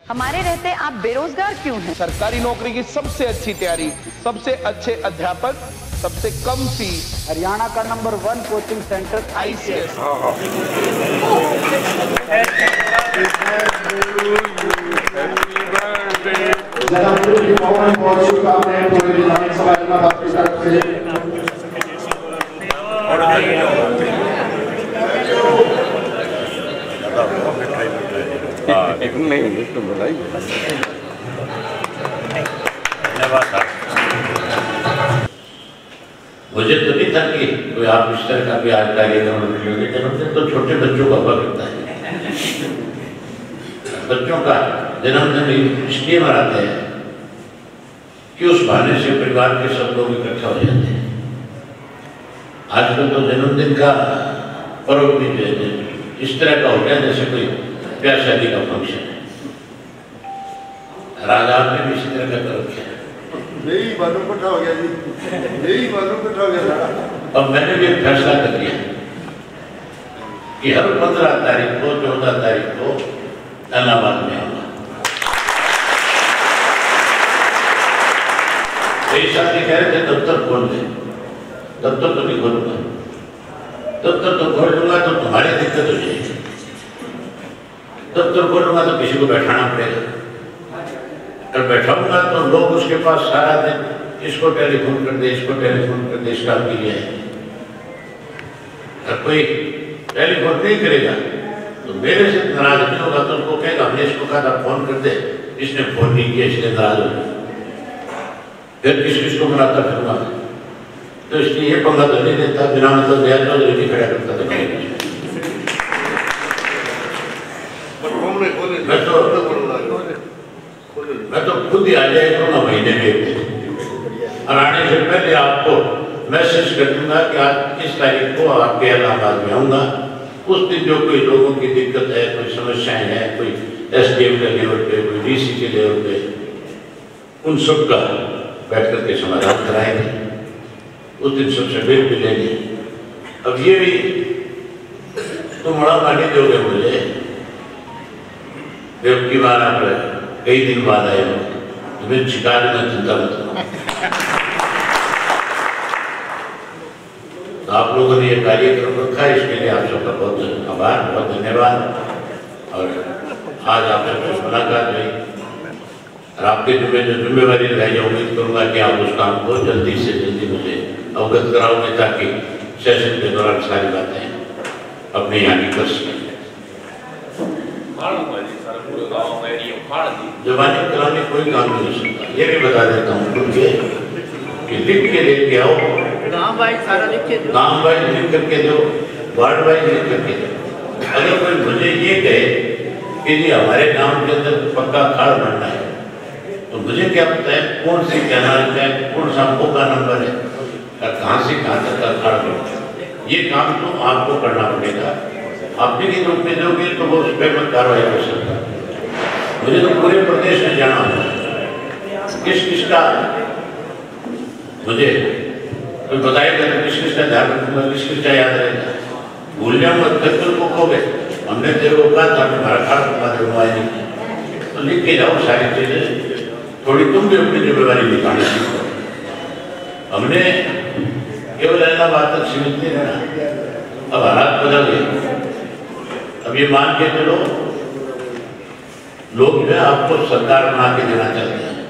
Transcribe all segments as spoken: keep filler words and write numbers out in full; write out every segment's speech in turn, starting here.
हमारे रहते आप बेरोजगार क्यों हैं? सरकारी नौकरी की सबसे अच्छी तैयारी, सबसे अच्छे अध्यापक, सबसे कम फीस। हरियाणा का number one coaching centre I C S. नहीं तो बताइए। धन्यवाद। मुझे तो नहीं था कि कोई आप इस तरह का भी आज कार्यक्रम रखेंगे। जन्मदिन तो छोटे बच्चों का हुआ करता है। बच्चों का जन्मदिन इसलिए मनाते हैं कि उस बहाने से परिवार के सब लोग इकट्ठा हो जाते हैं। आजकल तो जन्मदिन का पर्व भी जो है इस तरह का हो गया जैसे कोई ब्याह शादी का फंक्शन है। राजा ने भी इसी तरह का कर रखा है। यही मालूम इकट्ठा हो गया जी, यही मालूम इकट्ठा हो गया। अब मैंने भी एक फैसला कर लिया कि हर पंद्रह तारीख को चौदह तारीख को इलाहाबाद में आऊंगा। कई साथी कह रहे थे दफ्तर खोल दे, दफ्तर तो नहीं खोलूंगा। दफ्तर तो खोल दूंगा तो तुम्हारी दिक्कत हो जाएगी। दफ्तर खोलूंगा तो किसी को बैठाना पड़ेगा, और बैठाऊंगा तो लोग उसके पास सारा दिन इसको टेलीफोन कर दे, इसको टेलीफोन कर दे, इस काम के लिए। और कोई टेलीफोन नहीं करेगा तो मेरे से नाराज नहीं होगा, तो उनको कहेगा हमने इसको कहा था फोन कर दे, इसने फोन नहीं किया, इसलिए नाराज हो गया। फिर किस किस को मनाता फिरूंगा। तो इसलिए ये पंगा तो नहीं देता, बिना मतलब दया चौधरी नहीं खड़ा करता था। मैं तो मैं तो खुद ही आ जाए करूँगा महीने में, और आने से पहले आपको मैसेज कर दूंगा कि आज किस तारीख को आपके इलाहाबाद में आऊँगा। उस दिन जो कोई लोगों की दिक्कत है, कोई समस्याएं हैं, कोई एस डी एम के लेवल पे, कोई डी सी के लेवल पे, उन सब का बैठ करके समाधान कराएंगे। उस दिन सबसे बिल भी लेंगे। अब ये भी तुम बड़ा मानी दोगे मुझे, बेवकी बार आप कई दिन बाद आए हो, तुम्हें छिका देना, चिंता मत करो। तो आप लोगों ने ये कार्यक्रम रखा है, इसके लिए आप सबका बहुत आभार, बहुत धन्यवाद। और आज आप सबसे मुलाकात हुई और आपके जुम्मे जो जिम्मेवारी लगाई, उम्मीद करूंगा कि आप उस काम को जल्दी से जल्दी मुझे अवगत कराओगे, ताकि सेशन के दौरान सारी बातें अपने यहाँ की कर सकें। जवानी कराने कोई काम नहीं हो सकता, ये भी बता देता हूँ कि लिख के लेके आओ, नाम वाइज सारा लिख के दो, नाम वाइज लिख करके दो, वार्ड वाइज लिख करके दो। अगर कोई मुझे ये कहे कि जी हमारे गांव के अंदर पक्का खाड़ बनना है, तो मुझे क्या पता है कौन सी कैनाल है, कौन सा का नंबर है, और कहाँ से कहाँ तक का खाड़ बनना है। ये काम तो आपको करना पड़ेगा। आप भी नहीं रूप में दोगे तो वो उस पर मत कार्रवाई कर सकता। मुझे तो पूरे प्रदेश में जाना होगा, किस किस का मुझे कोई बताएगा तो किस किस का ध्यान रखूंगा, किस किस का याद रहेगा। भूल जाऊंगा तो को खोगे, हमने तेरे को कहा था हमारा खास बता दे, नहीं तो लिख के जाओ सारी चीजें। थोड़ी तुम भी अपनी जिम्मेवारी निकालना सीखो। हमने केवल इलाहाबाद तक सीमित नहीं रहना, अब हालात बदल गए। अब ये मान के चलो लोग जो है आपको सरकार बना के देना चाहते हैं।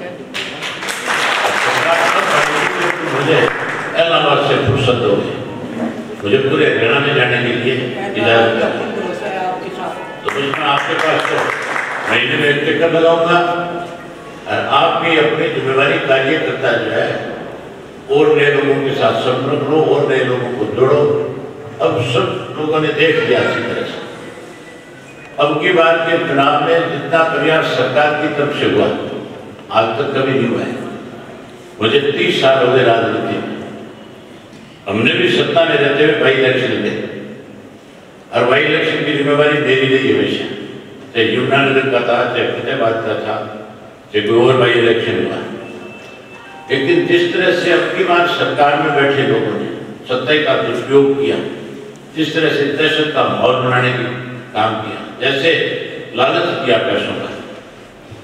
मुझे इलाहाबाद से फुर्सत दोगे, मुझे पूरे हरियाणा में जाने के लिए इजाजत है, तो उसमें आपके पास तो महीने में एक चक्कर लगाऊंगा। और आप भी अपनी जिम्मेवारी कार्यकर्ता जो है और नए लोगों के साथ संपर्क लो और नए लोगों को जोड़ो। अब सब लोगों ने देख लिया अच्छी तरह से। अब की बात के चुनाव में जितना प्रयास सरकार की तरफ से हुआ आज तक कभी नहीं हुआ है। मुझे तीस साल हो गए राजनीति में, हमने भी सत्ता में रहते हुए बाई इलेक्शन थे, और बाई इलेक्शन की जिम्मेवारी मेरी रही हमेशा, चाहे यमुनानगर का था, चाहे फतेहाबाद का था, चाहे कोई और बाई इलेक्शन हुआ। लेकिन जिस तरह से अब की बात सरकार में बैठे लोगों ने सत्ता का दुरुपयोग किया, जिस तरह से दहशत का माहौल बनाने की काम किया, जैसे लालच किया पैसों का,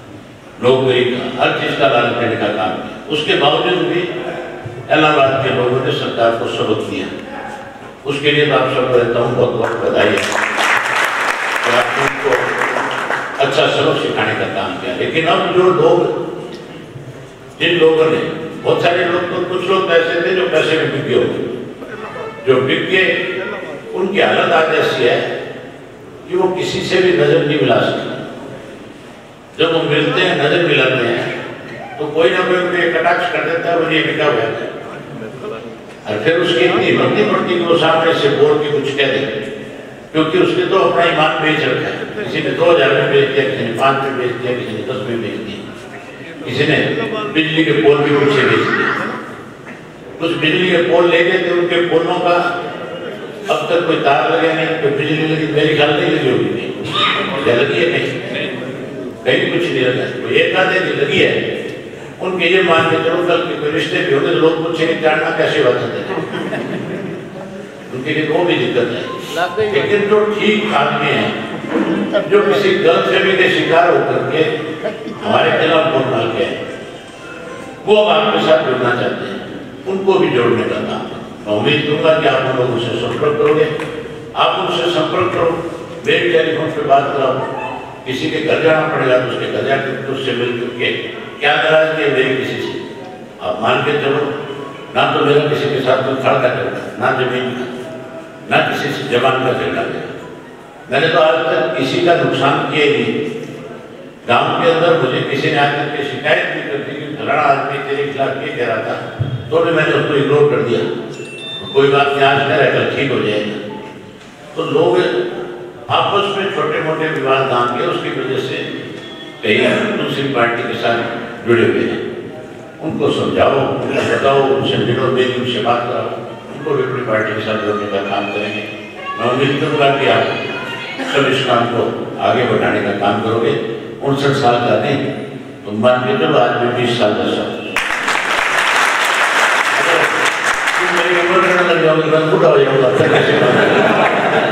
नौकरी का, हर चीज का लालच देने का काम किया। उसके बावजूद भी इलाहाबाद के लोगों ने सरकार को सबक दिया। उसके लिए तो आप सबको रहता हूँ बहुत बहुत बधाई है। तो आपने उनको अच्छा सबक सिखाने का काम किया। लेकिन अब जो लोग, जिन लोगों ने, बहुत सारे लोग तो, कुछ लोग ऐसे थे जो पैसे में बिक गए, जो बिक गए उनकी हालत आज ऐसी है कि वो किसी से भी नजर नहीं मिला सकते। जब वो मिलते हैं, नजर मिलाते हैं, तो कोई ना कोई उन्हें कटाक्ष कर देता है, वो ये बिका हुआ है। और फिर उसकी इतनी हिम्मत नहीं पड़ती कि वो सामने से बोल के कुछ कह दे, क्योंकि उसने तो अपना ईमान बेच रखा है। किसी ने दो हजार में बेच दिया, किसी ने पांच में बेच दिया, किसी ने दस में बेच दिया, किसी ने बिजली के पोल भी पीछे बेच दिया। कुछ बिजली के पोल ले गए थे, उनके पोलों का अब तक कोई तार लगे नहीं, कोई बिजली लगी, मेरी ख्याल नहीं लगी होगी, नहीं या लगी है कहीं, कहीं कुछ नहीं लगा। कोई एक आधे की लगी है, उनके ये मान के चलो कल के कोई रिश्ते भी होंगे तो लोग पूछेंगे जानना कैसे बात है, उनके लिए वो भी दिक्कत है। लेकिन जो ठीक आदमी है, जो किसी गलतफहमी के शिकार होकर के हमारे खिलाफ वोट डाल के वो अब आपके साथ जुड़ना चाहते हैं, उनको भी जोड़ने का काम है। मैं उम्मीद करूंगा कि आप उन लोगों से संपर्क करोगे, आप उनसे संपर्क करो, मेरे टेलीफोन पे बात कराओ। किसी के घर जाना पड़ेगा तो उसके घर जाकर उससे मिल करके क्या नाराजगी है मेरी किसी से, आप मान के चलो। ना तो मेरा किसी के साथ कोई खड़ा झगड़ा, ना जमीन का, ना किसी से जबान का झगड़ा गया। मैंने तो आज तक किसी का नुकसान किया ही नहीं। गांव के अंदर मुझे किसी ने आज तक शिकायत भी कर दी कि फलाना आदमी तेरे खिलाफ ये कह रहा था, तो भी मैंने उसको इग्नोर कर दिया, तो कोई बात नहीं, आज कह रहा ठीक हो जाएगा। तो लोग आपस में छोटे मोटे विवाद दाम के उसकी वजह से कई दूसरी पार्टी के साथ जुड़े हुए हैं। उनको समझाओ, उनको बताओ, उनसे मिलो, मेरी उनसे बात कराओ, उनको भी अपनी पार्टी के साथ जोड़ने का काम करेंगे। मैं उम्मीद करूँगा कि आप सब इस काम को आगे बढ़ाने का काम करोगे। उनसठ साल का नहीं तो मान के चलो आज भी बीस साल का साल मेरी उम्र करने लग जाओगे, मैं बूढ़ा हो जाऊंगा।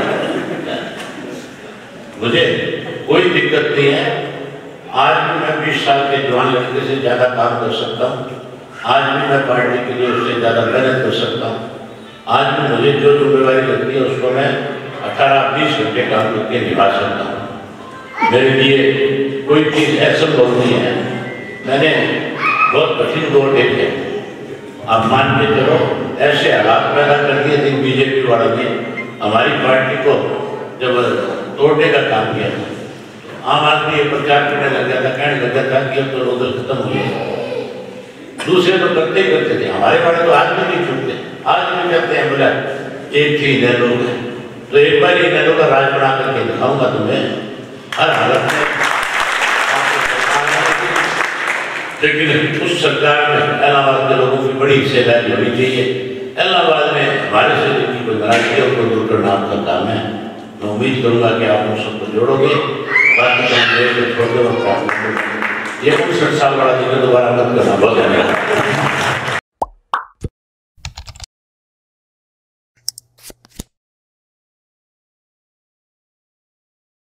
मुझे कोई दिक्कत नहीं है, आज भी मैं बीस साल के जवान लड़के से ज्यादा काम कर सकता हूँ, आज भी मैं पार्टी के लिए उससे ज्यादा मेहनत कर सकता हूँ, आज भी मुझे जो जिम्मेवारी लगती है उसको मैं अठारह बीस घंटे काम करके निभा सकता हूँ। मेरे लिए कोई चीज असंभव नहीं है। मैंने बहुत कठिन दौर देखे, आप मान के चलो ऐसे हालात पैदा कर दिए थे बीजेपी वालों ने, हमारी पार्टी को जब तोड़ने का काम किया, आम आदमी ये प्रचार करने लग गया था, कहने लग गया था कि अब तो रोजर खत्म हो गया। दूसरे तो करते ही करते थे, हमारे वाले तो आज भी नहीं छूटते, आज भी कहते हैं बोला एक थी नैलो है तो एक बार ही नैलो का राज बना करके दिखाऊंगा तुम्हें हर हालत में। लेकिन उस सरकार में इलाहाबाद के लोगों की बड़ी हिस्सेदारी होनी चाहिए। इलाहाबाद में हमारे से जिनकी कोई नाराजगी है उनको दूर करना आपका काम है। मैं उम्मीद करूंगा कि आप उन सबको जोड़ोगे। बाकी छोड़ दो, ये उनसठ साल वाला दिन दोबारा मत करना, बहुत धन्यवाद।